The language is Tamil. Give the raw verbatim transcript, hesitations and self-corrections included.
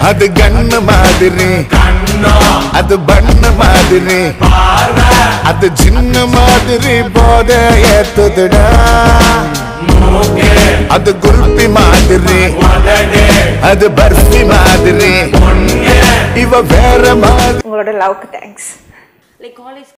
அது கண்ணு மாதிரி அது பண்ணு மாதிரி அது சின்ன மாதிரி போத ஏத்துதுடா அது குல்பி மாதிரி அது பர்ஃபி மாதிரி இவ வேற மாதிரி உங்களோட லவ்க்கு தேங்க்ஸ். Like college